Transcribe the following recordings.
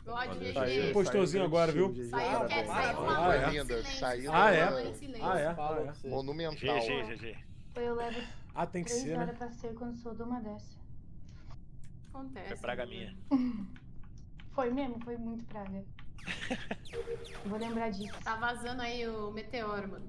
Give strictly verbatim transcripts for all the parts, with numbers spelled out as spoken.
God, G G. Saiu um postorzinho agora, viu? Saiu, é, saiu uma Ah, mão é? em silêncio. Saiu Ah, é? Uma mão em silêncio. Ah, é? Ah, é. Monumental. G G, G G. Eu levo Ah, tem que três ser, horas né? pra ser quando sou de uma dessa. Acontece. Foi praga né? minha. Foi mesmo, foi muito praga. Vou lembrar disso. Tá vazando aí o meteoro, mano.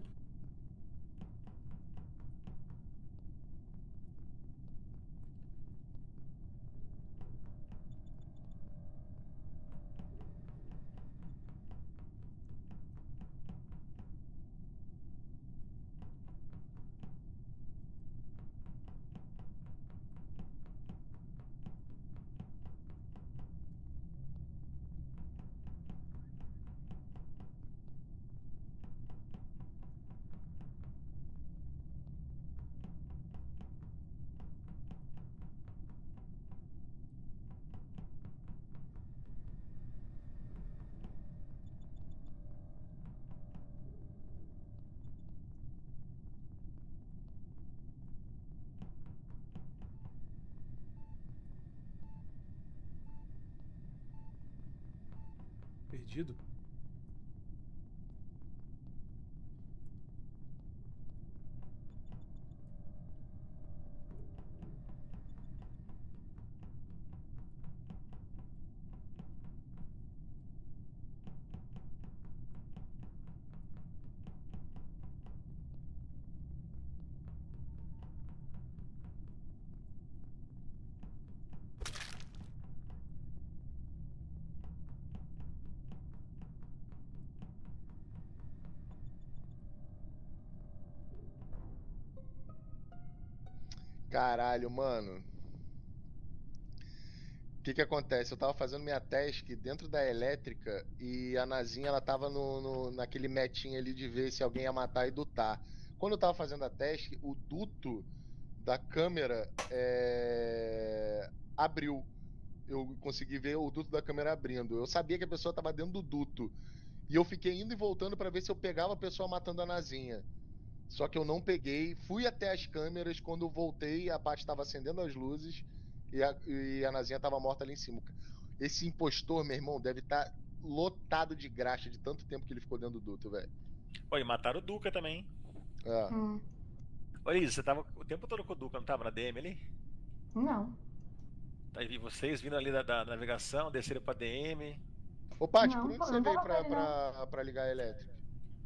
Perdido? Caralho, mano. O que que acontece? Eu tava fazendo minha task dentro da elétrica e a Nazinha, ela tava no, no- naquele metinho ali de ver se alguém ia matar e dutar. Quando eu tava fazendo a task, o duto da câmera é, abriu. Eu consegui ver o duto da câmera abrindo. Eu sabia que a pessoa tava dentro do duto. E eu fiquei indo e voltando pra ver se eu pegava a pessoa matando a Nazinha. Só que eu não peguei. Fui até as câmeras. Quando eu voltei, a Paty estava acendendo as luzes e a, e a Nazinha estava morta ali em cima. Esse impostor, meu irmão, deve estar lotado de graxa de tanto tempo que ele ficou dentro do duto, velho. Pô, e mataram o Duca também. É. Hum, Olha isso, você tava o tempo todo com o Duca, não tava na D M ali? não. Aí vi vocês vindo ali da, da navegação, desceram pra D M. Ô, Paty, Não, por onde pô, você não veio tava pra, com ele, pra, pra ligar a elétrica?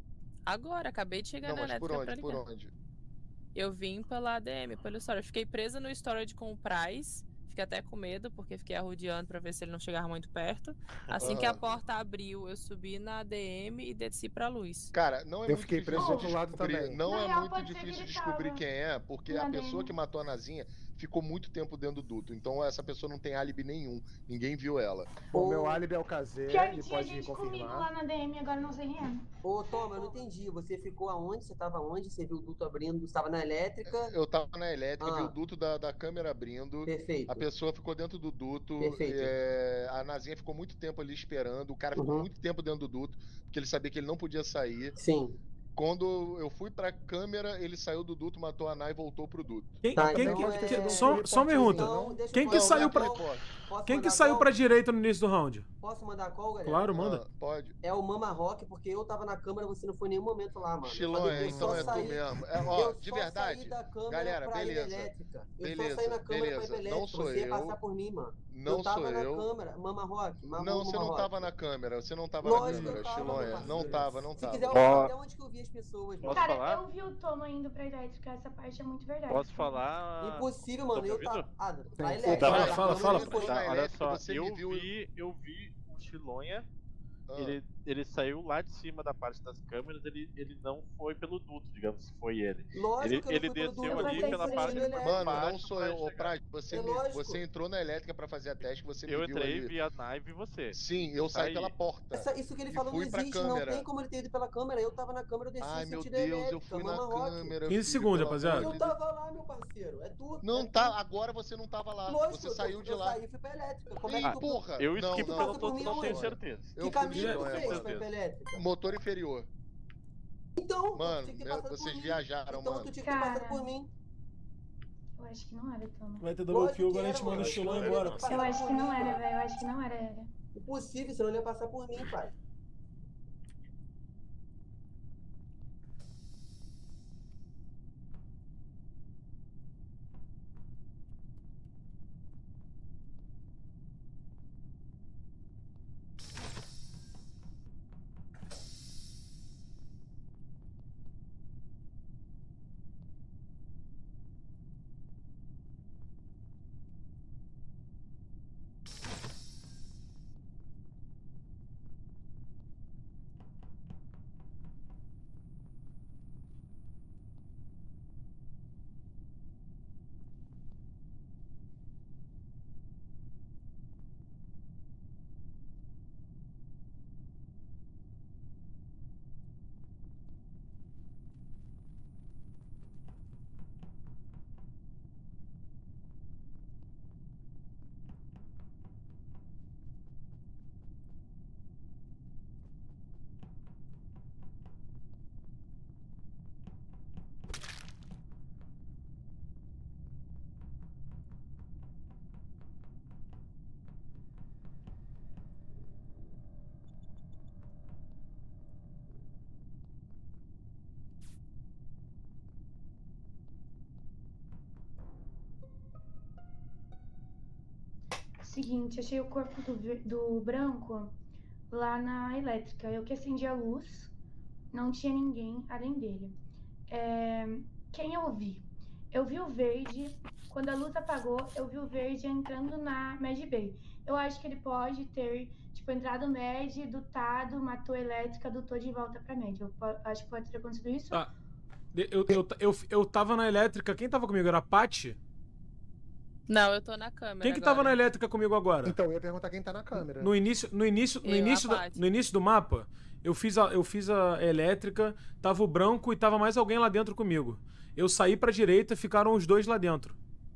Agora, acabei de chegar Não, na mas por elétrica pra onde? Por ligar. onde? Eu vim pela A D M, pelo storage. Fiquei presa no storage com o Price. Fiquei até com medo, porque fiquei arrodeando pra ver se ele não chegava muito perto. Assim que a Aham. porta abriu, eu subi na A D M e desci pra luz. Cara, não é Eu muito fiquei difícil preso do de outro lado descobrir. também. Não Na é real, muito pode ser que difícil ele descobrir tava quem é, porque na a pessoa D M. que matou a Nazinha ficou muito tempo dentro do duto. Então essa pessoa não tem álibi nenhum. Ninguém viu ela. O meu álibi é o Kazé, Pior que ele tinha pode gente comigo lá confirmar. na D M, agora não sei quem é. Ô, Toma, eu não entendi. Você ficou aonde? Você tava onde? Você viu o duto abrindo? Você estava na elétrica? Eu tava na elétrica, vi Ah. o duto da, da câmera abrindo. Perfeito. A pessoa ficou dentro do duto. Perfeito. é, a Nazinha ficou muito tempo ali esperando. O cara ficou Uhum. muito tempo dentro do duto, porque ele sabia que ele não podia sair. Sim. Quando eu fui pra câmera, ele saiu do duto, matou a Ana e voltou pro duto. Quem, Tá, quem então que- é- que- só, só uma pergunta. Então, deixa eu Quem que falar. saiu não é pra, repórter. Posso quem que mandar saiu call? pra direita no início do round? Posso mandar call, galera? Claro, manda. Ah, pode. É o Mama Rock, porque eu tava na câmera, você não foi em nenhum momento lá, mano. Chilon, Eu falei, é, eu então só é tu saí- mesmo. É, ó, eu de só verdade. saí da câmera Galera, pra ir beleza. elétrica. Eu Beleza, só saí na câmera beleza. pra ir Não elétrica. sou Você ia eu. passar por mim, mano. Não eu tava sou na eu. câmera. Mama Rock. Mama, Não, você Mama não Rock. tava na câmera. Você não tava Lógico na que câmera, eu tava, Chilon. meu é. parceiro. Não tava, não Se tava. quiser, eu Ó. falo até onde que eu vi as pessoas, mano. Posso Cara, falar? eu vi o Toma indo pra elétrica, essa parte é muito verdade. Posso falar? Impossível, Tô mano. me Eu ouvindo? tava. Ah, pra Sim. elétrica. Fala, na fala, câmera fala, ele foi. Na Tá, olha elétrica, só, você me eu viu- vi, eu vi o Chilonha, Ah. ele, ele saiu lá de cima da parte das câmeras, ele, ele não foi pelo duto, digamos, se foi ele. Lógico Ele, que eu não ele fui pelo desceu duto, ali eu eu pela fui parte pelo elétrico. Mano, não baixo sou pra eu. Ô, chegar. Prade, você, É me- lógico. você entrou na elétrica pra fazer a teste, você me Eu viu entrei, ali. vi a naive e você. Sim, eu Tá saí aí. pela porta. Essa- isso que ele E falou não fui pra existe, não câmera. tem como ele ter ido pela câmera. Eu tava na câmera, eu desci Ai, no meu sentido Deus, eu elétrica, fui na Mama Rock. câmera. quinze filho, segundos, pelo rapaziada. amor Eu de Deus. tava lá, meu parceiro. É tu. Não é tá, tu. agora você não tava lá. Lógico, você eu, saiu de eu lá. saí e fui pra elétrica. Como é Ih, que tu... porra. Eu não, esquivo não, pelo passa por duto, mim não tenho aonde? certeza. Eu Que fui no caminho que chão, tu é, fez mano. pra ir pra elétrica? Motor inferior. Então, Mano, tu tinha que ter né, passado vocês por mim. viajaram, Então mano. tu tinha que ter Cara. passado por mim. Eu acho que não era o Toma. Vai ter double Lógico kill, que agora a era, gente manda o mano. Chilon Eu embora. ia ter Eu acho que não Passado por era, mim, velho. Eu acho que não era ele. Impossível, senão ele ia passar por mim, pai. Seguinte, achei o corpo do, ver- do branco lá na elétrica. Eu que acendi a luz, não tinha ninguém além dele. É, quem eu vi? Eu vi o verde. Quando a luz apagou, eu vi o verde entrando na Med Bay. Eu acho que ele pode ter, tipo, entrado no Med, dutado, matou a elétrica, dutou de volta pra Med. Eu po- acho que pode ter acontecido isso. Tá. Eu, eu, eu, eu tava na elétrica. Quem tava comigo? Era a Paty? Não, eu tô na câmera. Quem que agora. tava na elétrica comigo agora? Então, eu ia perguntar quem tá na câmera. No início, no início, no Eu, início, a da- Paty. no início do mapa, eu fiz, a, eu fiz a elétrica, tava o branco e tava mais alguém lá dentro comigo. Eu saí pra direita, ficaram os dois lá dentro.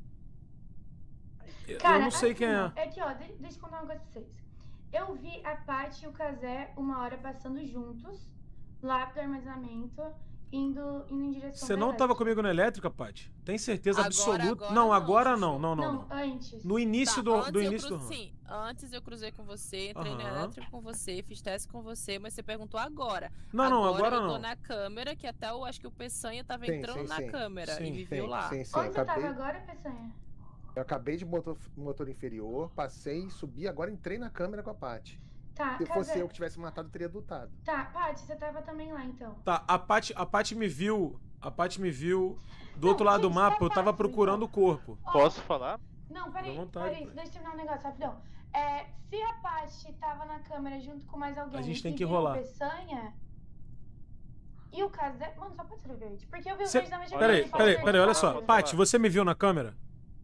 Eu- Cara, eu não sei assim, quem ó, é. É que, ó, de- deixa eu contar uma coisa pra vocês. Eu vi a Paty e o Kazé uma hora passando juntos, lá pro armazenamento, indo, indo em direção Você pra não tava elétrica. comigo na elétrica, Paty? Tem certeza Agora, absoluta? agora não, não, agora Chuchu. não, não, não, Não, não. antes. No início Tá, do, antes do eu início do cru- round. Sim, antes eu cruzei com você, entrei na Aham. elétrica com você, fiz teste com você, mas você perguntou agora. Não, não, agora eu não. tô na câmera, que até eu acho que o Peçanha tava Sim, entrando sim, na sim. câmera Sim, e me Sim, viu lá. sim, sim. Onde Eu você acabei, tava agora, Peçanha? eu acabei de motor, motor inferior, passei, subi, agora entrei na câmera com a Paty. Tá, Se fosse Kazé. eu que tivesse matado, eu teria dutado. Tá, Paty, você tava também lá, então. Tá, a Paty, a Paty me viu. A Paty me viu. Do Não, outro lado do gente, mapa, tá eu tava fácil, procurando o então. corpo. Ó, Posso falar? Não, peraí, Fica à vontade, peraí, pai. deixa eu terminar um negócio, rapidão. É, se a Paty tava na câmera junto com mais alguém A gente tem e que viu rolar. o Peçanha e o Kazé... Mano, só pode ser o verde. Porque eu vi o Cê- verde na mesma Peraí, vez, peraí, falou peraí, olha verde, só. falou Paty, você me viu na câmera?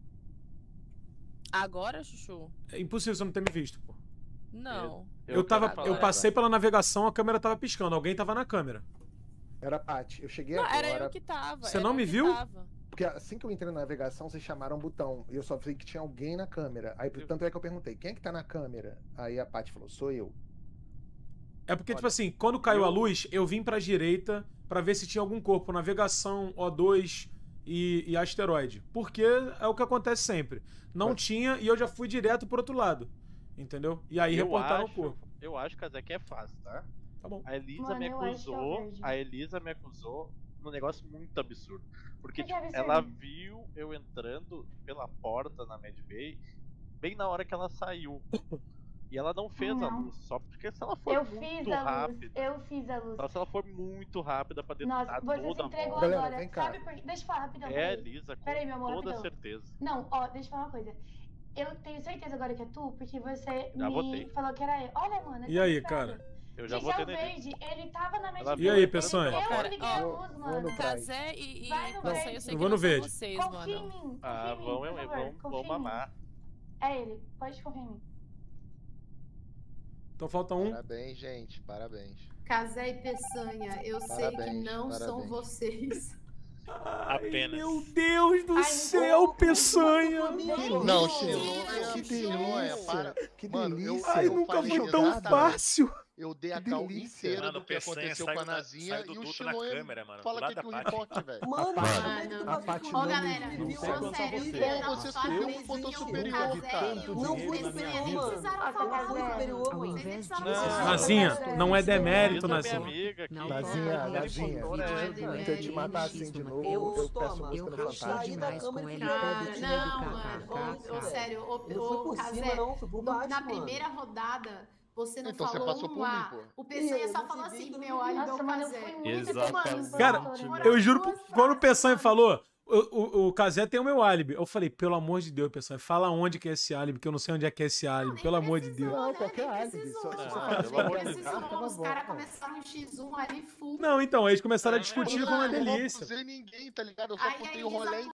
Agora, Chuchu? É impossível você não ter me visto, pô. Não. Eu, tava, quero eu falar passei pela navegação, a câmera tava piscando. Alguém tava na câmera. Era a Paty. Eu cheguei Não, agora. era eu que tava. Você era não eu me que viu? tava. Porque assim que eu entrei na navegação, vocês chamaram um botão. E eu só vi que tinha alguém na câmera. Aí, tanto é que eu perguntei, quem é que tá na câmera? Aí a Paty falou, sou eu. É porque, tipo Olha, assim, quando caiu a eu- luz, eu vim pra direita pra ver se tinha algum corpo. Navegação, O dois e, e asteroide. Porque é o que acontece sempre. Não Mas- tinha e eu já fui direto pro outro lado. Entendeu? E aí eu reportaram acho, o corpo. Eu acho que até que é fácil, tá? Tá bom. A Elisa Mano, me eu acho que é o acusou. verde. A Elisa me acusou num negócio muito absurdo. Porque Por que é tipo, absurdo? ela viu eu entrando pela porta na Med Bay bem na hora que ela saiu. E ela não fez a Não. luz, só porque se ela for Eu muito fiz a luz, rápida. eu fiz a luz. Só se ela for muito rápida pra Nossa, detonar você se toda a entregou moto. Galera, agora. vem cá. Sabe por quê? Deixa eu falar rapidão. É, peraí. Elisa, com Peraí, meu amor, toda rapidão. certeza. Não, ó, deixa eu falar uma coisa. Eu tenho certeza agora que é tu, porque você Já me votei. falou que era eu. Olha, mano. E aí, cara? Eu já Gente, votei é o nele. verde, ele tava na mesma Ela E aí, ele- Peçanha? Eu Cara, liguei a ó, luz, vou mano. no pra- Kazé e, e Vai no Peçanha, verde. eu sei Eu que vou não no são verde. vocês, Confia mano. em mim. Confia Ah, em mim, vão, por eu, favor. vão, Confia vão em mim. mamar. É ele, pode confiar em mim. Então falta um. Parabéns, gente. Parabéns. Kazé e Peçanha, eu sei que Parabéns, não são parabéns. vocês. Apenas. Meu Deus do Ai, céu, não, Peçanha! Não, Que Xilonha, delícia, Xilonha, para. que Mano, eu- delícia. Ai, eu nunca falei foi tão exatamente- fácil. eu dei a Que cal delícia. inteira Mano, do o que Peçanha aconteceu saiu com a da- Nazinha saiu do e o duto na Shiloh câmera, mano, do fala lado que é com da o Paty. reporte, velho. Mano, A como é que tu Mano. A tá Paty vendo Ô, não me galera, viu. Não sei ô, quanto a sério, você. eu Pô, na você sua subiu vez e botou vinham o superior, Casé cara. e o Não fui Peçanha, superior, nem mano. precisaram Ah, falar, não fui mano. superior, Nem mano. precisaram Não, falar. Nazinha, não é demérito, Avisa minha Nazinha. amiga que Não, Nazinha, aquele Nazinha. motor Não é é demérito. Se eu te matar assim de novo, Eu- eu toma, peço eu música no rachei Saí da Fantástico. demais câmera com e ele. fui Cara, pro Todo não, dia, mano. kkk. Ô, ô, sério, ô, Eu não fui ô, por Casé, cima, não. Fui por no- baixo, na mano. primeira rodada, você não Então você falou passou um por mim, A. pô. O Peçanha Ih, só eu falou não te vi, assim, eu não meu vi. álibi é Nossa, o mano, eu Casé. fui muito Exatamente. Cara, Mano, Eu juro, duas quando o frases, Peçanha mano. falou, o, o, o Casé tem o meu álibi. Eu falei, pelo amor de Deus, Peçanha, fala onde que é esse álibi, que eu não sei onde é que é esse álibi, nem pelo amor de precisou, Deus. Não, né? qualquer Nem álibi, precisou, só- só mano. fala, pelo Nem amor de precisou. Deus. Os Tá bom, caras é. começaram um xis um ali full. Não, então, eles começaram a É, discutir, Eu foi uma não delícia. abusei ninguém, tá ligado? Eu só Aí, contei aí o rolê